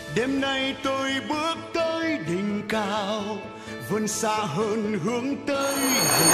Đêm nay tôi bước tới đỉnh cao, vươn xa hơn hướng tới bầu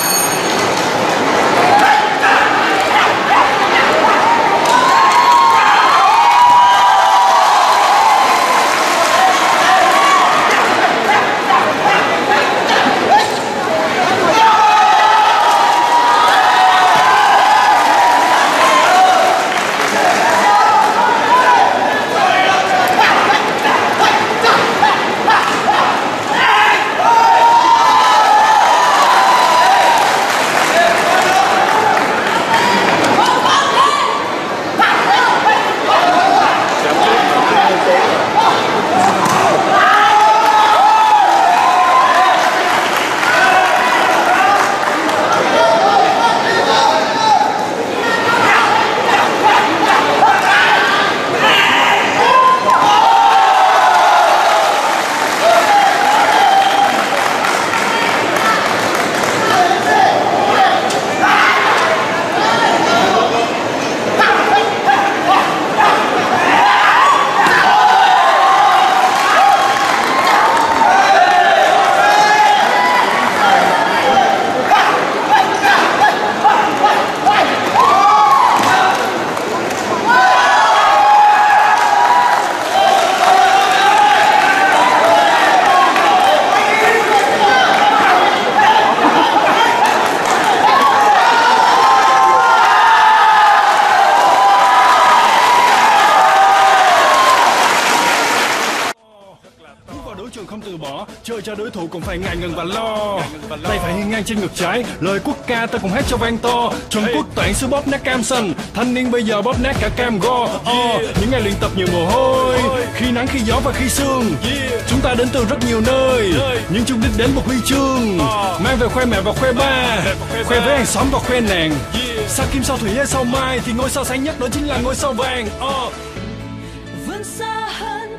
trường không từ bỏ, chơi cho đối thủ cũng phải ngại ngần và lo. Tay phải hiên ngang trên ngực trái, lời quốc ca ta cùng hát cho vang to. Trung Quốc toản xứ bóp nát cam xanh, thanh niên bây giờ bóp nát cả cam go. Những ngày luyện tập nhiều mồ hôi, khi nắng khi gió và khi sương. Chúng ta đến từ rất nhiều nơi, nhưng chung đích đến một huy chương. Mang về khoe mẹ và khoe ba, khoe với hàng xóm và khoe nàng. Sao kim sao thủy hay sao mai thì ngôi sao sáng nhất đó chính là ngôi sao vàng. Vươn xa hơn